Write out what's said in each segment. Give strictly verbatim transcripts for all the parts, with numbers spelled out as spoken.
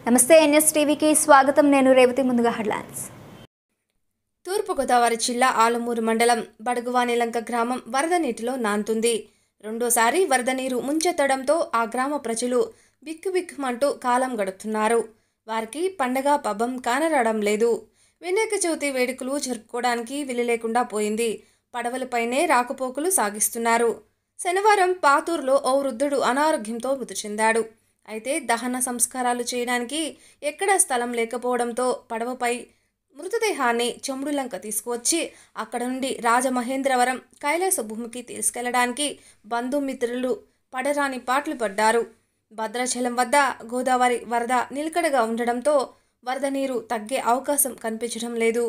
నమస్తే ఎన్ఎస్టీవీకి స్వాగతం. నేను రేవతి. ముందుగా హెడ్లైన్స్. తూర్పుగోదావరి జిల్లా ఆలమూరు మండలం బడుగువానిలంక గ్రామం వరద నీటిలో నాంతుంది. రెండోసారి వరద నీరు ముంచెత్తడంతో ఆ గ్రామ ప్రజలు బిక్కుబిక్కుమంటూ కాలం గడుపుతున్నారు. వారికి పండగ పబ్బం కానరాడం లేదు. వినాయక చవితి వేడుకలు జరుపుకోవడానికి వీలు లేకుండా పోయింది. పడవలపైనే రాకపోకలు సాగిస్తున్నారు. శనివారం పాతూరులో ఓ వృద్ధుడు అనారోగ్యంతో మృతి చెందాడు. అయితే దహన సంస్కారాలు చేయడానికి ఎక్కడా స్థలం లేకపోవడంతో పడవపై మృతదేహాన్ని చెముడులంక తీసుకువచ్చి అక్కడ నుండి రాజమహేంద్రవరం కైలాస భూమికి తీసుకెళ్లడానికి బంధుమిత్రులు పడరాని పాటలు పడ్డారు. భద్రాచలం వద్ద గోదావరి వరద నిలకడగా ఉండడంతో వరద నీరు తగ్గే అవకాశం కనిపించడం లేదు.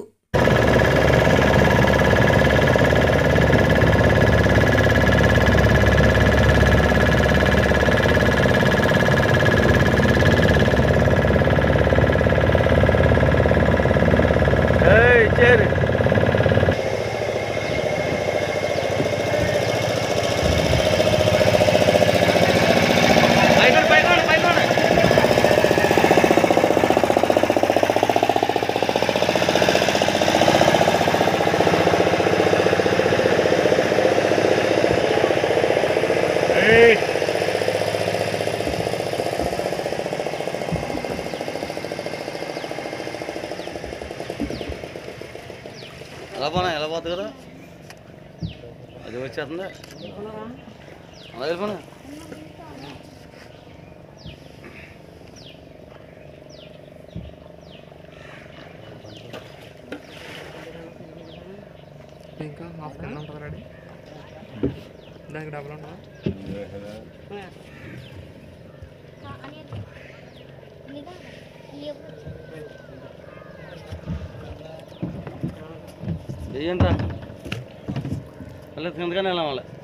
ఎలా పోనా ఎలా పోతుంది కదా అది వచ్చేస్తుందా అలా వెళ్ళిపోనా ఇంకా హాఫ్ టెన్ ఉంటుంది రెడీ దానికి డబ్బులు ఉంటుందా ఏంట్రా వెళ్ళదు కిందగానే వెళ్ళాం వాళ్ళ